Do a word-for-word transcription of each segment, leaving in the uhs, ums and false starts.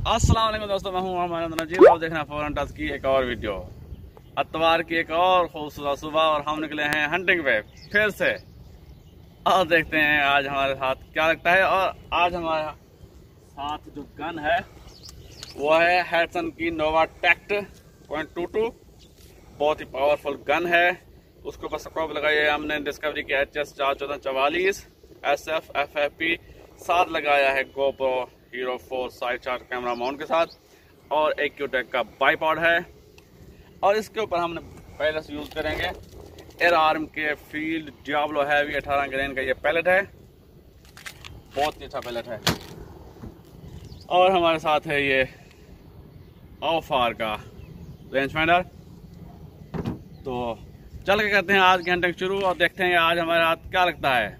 अस्सलाम वालेकुम दोस्तों, मैं हूँ मोहम्मद नजीब। आप देखना फौरन टच की एक और वीडियो। अतवार की एक और खूबसूरत सुबह और हम निकले हैं हंटिंग पे फिर से। और देखते हैं आज हमारे साथ क्या लगता है। और आज हमारे साथ जो गन है वो है हैटसन की Nova Tact point two two. बहुत ही पावरफुल गन है। उसके ऊपर स्कोप लगाई है हमने डिस्कवरी की एच एस चार चौदह चवालीस S F F F P. साथ लगाया है GoPro hero four side chart camera mount के साथ और एक क्यूटेक का बाईपॉड है। और इसके ऊपर हमने पहले से यूज़ करेंगे एयर आर्म के फील्ड डियाब्लो हैवी अठारह ग्रेन का ये पैलेट है। बहुत ही अच्छा पैलेट है। और हमारे साथ है ये ऑफार का रेंज फाइंडर। तो चल के करते हैं आज की हंटिंग शुरू और देखते हैं आज हमारे हाथ क्या लगता है।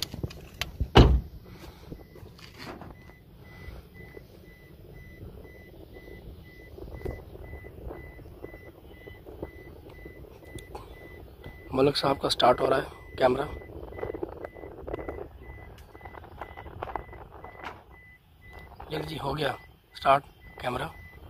मलिक साहब का स्टार्ट हो रहा है कैमरा। जल्दी जी हो गया start camera.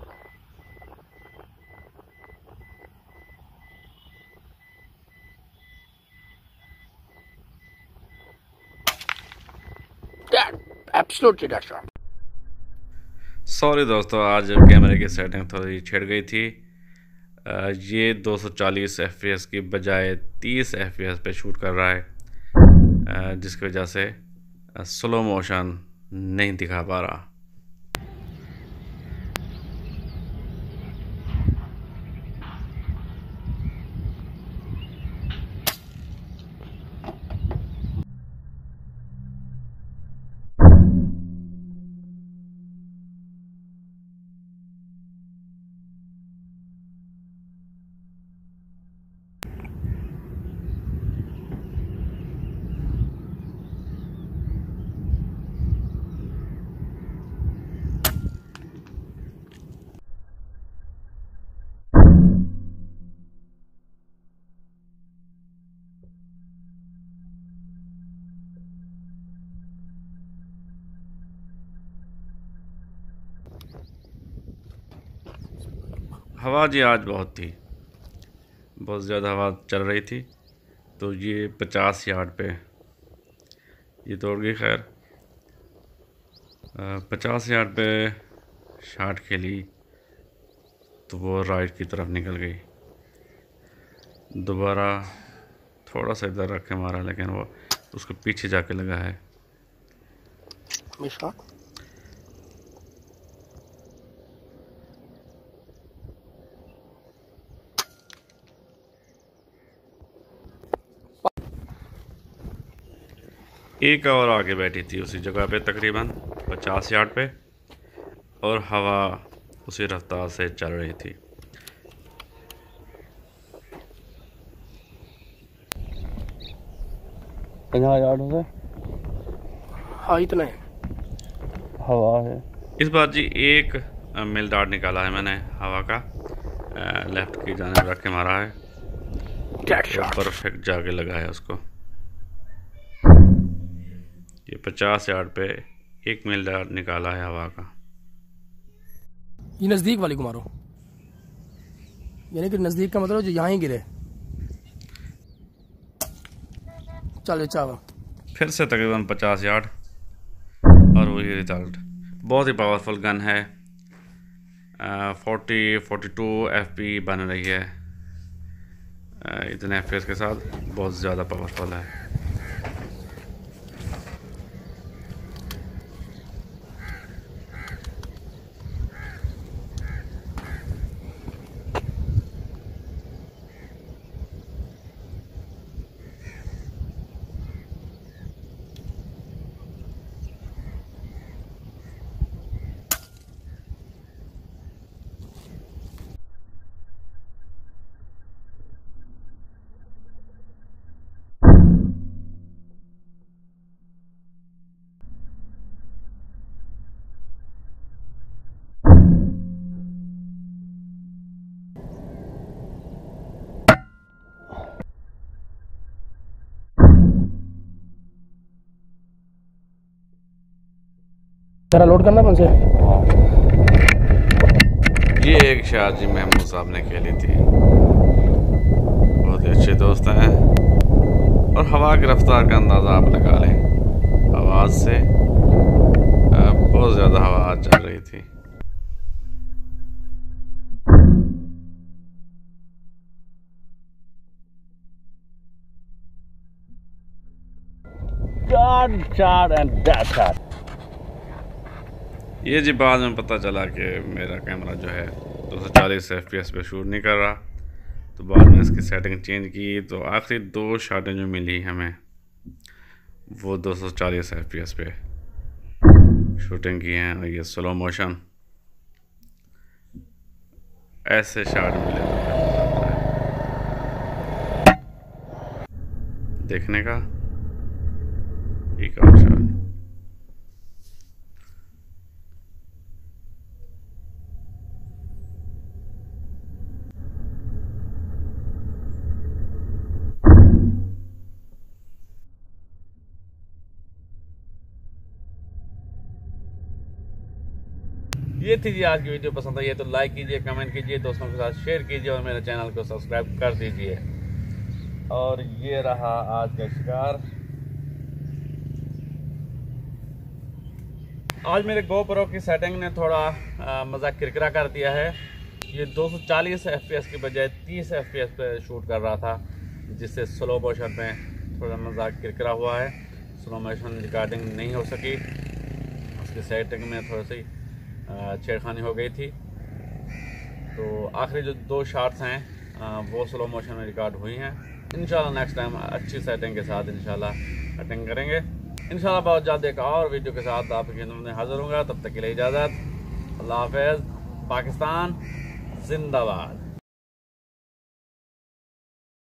Absolutely that's shot. Sorry दोस्तों, आज कैमरे की सेटिंग थोड़ी छिड़ गई थी। ये दो सौ चालीस एफ पी एस की बजाय तीस एफ पी एस पे शूट कर रहा है, जिसकी वजह से स्लो मोशन नहीं दिखा पा रहा। हवा जी आज बहुत थी, बहुत ज़्यादा हवा चल रही थी। तो ये पचास यार्ड पे ये दौड़ गई। खैर पचास यार्ड पे शॉट खेली तो वो राइट की तरफ निकल गई। दोबारा थोड़ा सा इधर रख के मारा, लेकिन वो उसके पीछे जाके लगा है। एक और आगे बैठी थी उसी जगह पे तकरीबन पचास यार्ड पे, और हवा उसी रफ्तार से चल रही थी। पंजाह यार्ड से हाँ इतना है हवा है। इस बार जी एक मिल डार्ट निकाला है मैंने हवा का, लेफ्ट की जाने रख के मारा है। परफेक्ट जाके लगा है उसको। ये पचास यार्ड पे एक मिल डार्ट निकाला है हवा का। ये नजदीक वाली को मारो, यानी कि नजदीक का मतलब जो यहाँ ही गिरे। चलो चावा फिर से तकरीबन पचास यार्ड और वही रिजल्ट। बहुत ही पावरफुल गन है। Forty forty two F P बन रही है। आ, इतने एफ पी एस के साथ बहुत ज़्यादा पावरफुल है। जरा लोड करना अपन से। एक शायर जी महमूद साहब ने खेली थी। बहुत ही अच्छे दोस्त हैं और हवा की रफ्तार का अंदाज़ा आप लगा लें। आवाज़ से बहुत ज़्यादा हवा चल रही थी। ये जी बाद में पता चला कि मेरा कैमरा जो है दो सौ चालीस एफ पी एस पे शूट नहीं कर रहा, तो बाद में इसकी सेटिंग चेंज की तो आखिरी दो शॉटें जो मिली हमें वो दो सौ चालीस एफ पी एस पे शूटिंग की हैं। और ये स्लो मोशन ऐसे शॉट मिले देखने का एक और शॉट। ये थी जी आज की वीडियो। पसंद आई है तो लाइक कीजिए, कमेंट कीजिए, दोस्तों के साथ शेयर कीजिए और मेरे चैनल को सब्सक्राइब कर दीजिए। और ये रहा आज का शिकार। आज मेरे गोप्रो की सेटिंग ने थोड़ा मज़ा किरकिरा कर दिया है। ये दो सौ चालीस एफ पी एस की बजाय तीस एफ पी एस पे शूट कर रहा था, जिससे स्लो मोशन में थोड़ा मज़ा किरकिरा हुआ है। स्लो मोशन रिकॉर्डिंग नहीं हो सकी, उसकी सेटिंग में थोड़ी सी छेड़खानी हो गई थी। तो आखिरी जो दो शॉट्स हैं वो स्लो मोशन में रिकॉर्ड हुई हैं। इंशाल्लाह नेक्स्ट टाइम अच्छी सेटिंग के साथ इंशाल्लाह कटिंग करेंगे। इंशाल्लाह बहुत जल्द एक और वीडियो के साथ आपके खिदमत में हाजिर होऊंगा। तब तक के लिए इजाज़त। अल्लाह हाफ़िज़। पाकिस्तान जिंदाबाद।